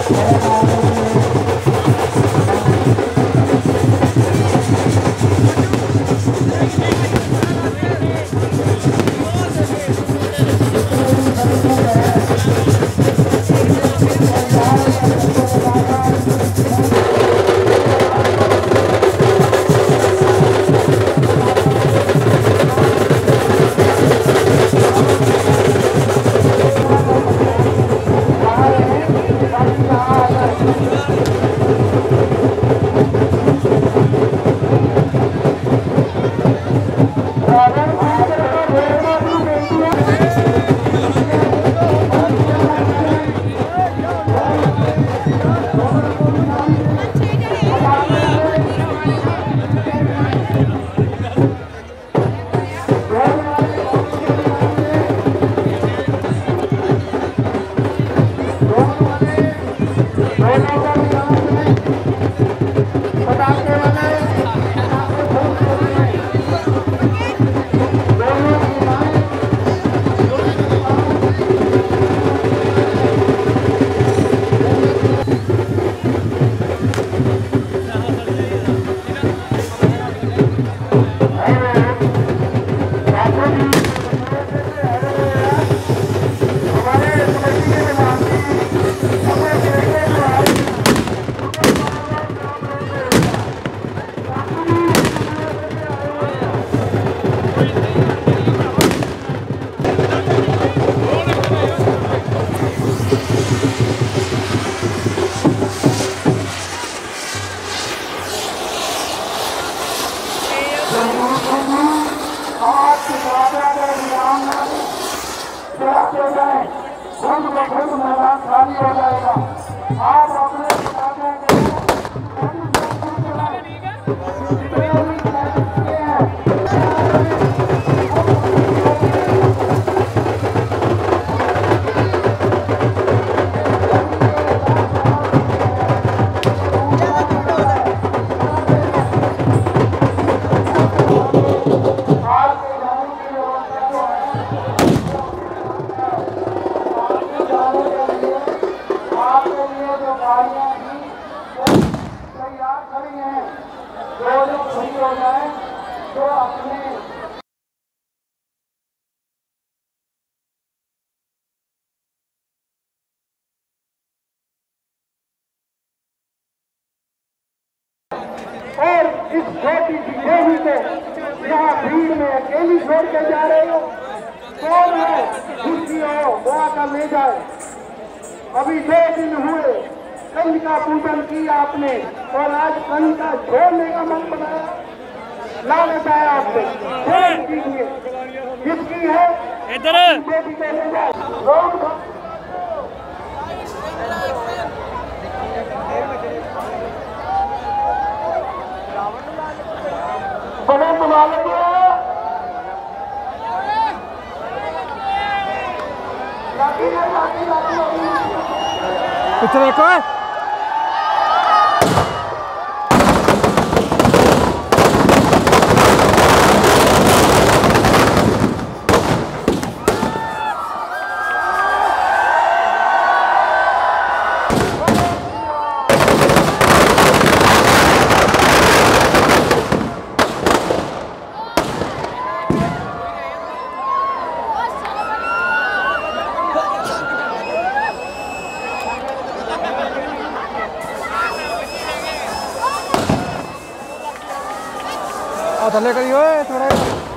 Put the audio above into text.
मैदान खाली हो जाएगा। आप अपने और इस छोटी सी देवी को यहाँ भीड़ में अकेली छोड़ के जा रहे हो। कौन है खुशी हो वो आकर ले जाए। अभी 2 दिन हुए कंज का पूजन किया आपने और आज कंज का छोड़ने का मन बनाया, लालच आया आपने। छोड़ कीजिए, किसकी है इधर बेटी को ले जाए। बड़े बुला लेंगे इतना को थले करियो थोड़ा।